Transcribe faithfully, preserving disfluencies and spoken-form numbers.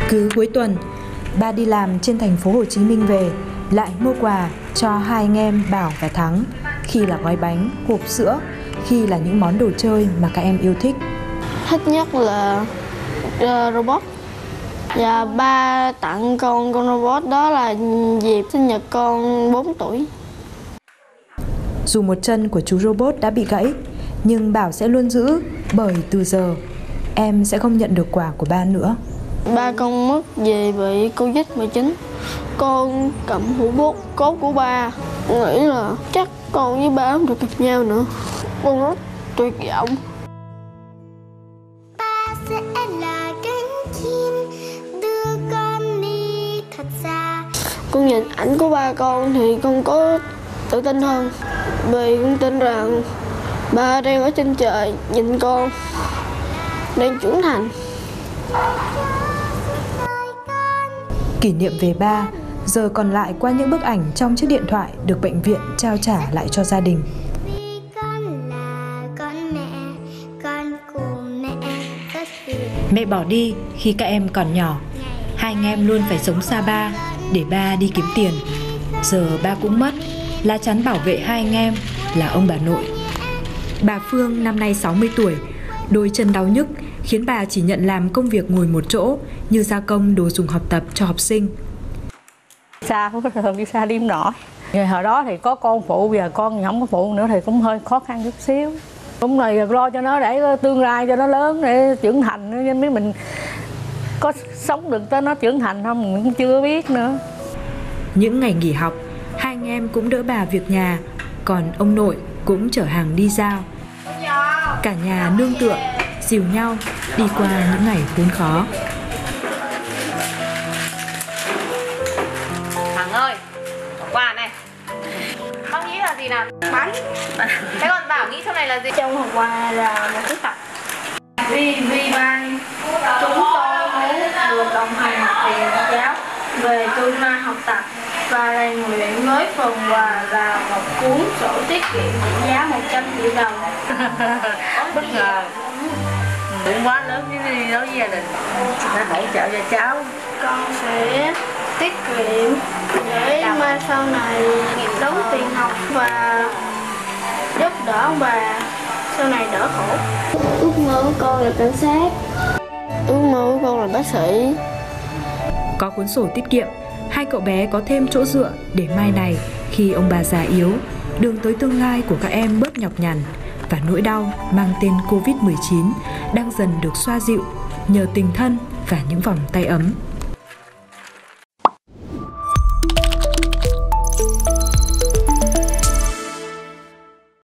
Cứ cuối tuần, ba đi làm trên thành phố Hồ Chí Minh về lại mua quà cho hai anh em Bảo và Thắng, khi là gói bánh, hộp sữa, khi là những món đồ chơi mà các em yêu thích. Thích nhất là uh, robot. Và ba tặng con con robot đó là dịp sinh nhật con bốn tuổi. Dù một chân của chú robot đã bị gãy, nhưng Bảo sẽ luôn giữ, bởi từ giờ em sẽ không nhận được quà của ba nữa. Ba con mất vì bị Covid mười chín. Con cầm hũ bút cốt của ba, nghĩ là chắc con với ba không được gặp nhau nữa. Con rất tuyệt vọng. Ba sẽ là cánh chim đưa con đi thật xa. Con nhìn ảnh của ba con thì con có tự tin hơn, vì con tin rằng ba đang ở trên trời nhìn con, đang trưởng thành. Kỷ niệm về ba giờ còn lại qua những bức ảnh trong chiếc điện thoại được bệnh viện trao trả lại cho gia đình. Vì con là con mẹ, con cùng mẹ rất hiền. Mẹ bỏ đi khi các em còn nhỏ. Hai anh em luôn phải sống xa ba để ba đi kiếm tiền. Giờ ba cũng mất, lá chắn bảo vệ hai anh em là ông bà nội. Bà Phương năm nay sáu mươi tuổi, đôi chân đau nhức khiến bà chỉ nhận làm công việc ngồi một chỗ như gia công đồ dùng học tập cho học sinh. Xa không có thường đi xa đi không nổi. Rồi hồi đó thì có con phụ, giờ con không có phụ nữa thì cũng hơi khó khăn chút xíu. Cũng là lo cho nó để tương lai cho nó lớn để trưởng thành nữa, nên mấy mình có sống được tới nó trưởng thành không mình cũng chưa biết nữa. Những ngày nghỉ học, hai anh em cũng đỡ bà việc nhà, còn ông nội cũng chở hàng đi giao. Cả nhà nương tựa, dìu nhau đi qua những ngày khốn khó. Thằng ơi, quà này. Con nghĩ là gì nào? Bánh. Thế còn Bảo nghĩ trong này là gì? Trong hộp quà là một cái tập. Vì vì bài Chúng tôi muốn được đồng hành cùng giáo về tương lai học tập và rèn luyện với phần quà là một cuốn sổ tiết kiệm trị giá một trăm triệu đồng. Bất ngờ. Cũng quá lớn với đối với gia đình sẽ hỗ trợ cho cháu. Con sẽ tiết kiệm để mai sau này đóng tiền học và giúp đỡ ông bà sau này đỡ khổ. Ước mơ của con là cảnh sát. Ước mơ của con là bác sĩ. Có cuốn sổ tiết kiệm, hai cậu bé có thêm chỗ dựa để mai này khi ông bà già yếu, đường tới tương lai của các em bớt nhọc nhằn và nỗi đau mang tên Covid mười chín đang dần được xoa dịu nhờ tình thân và những vòng tay ấm.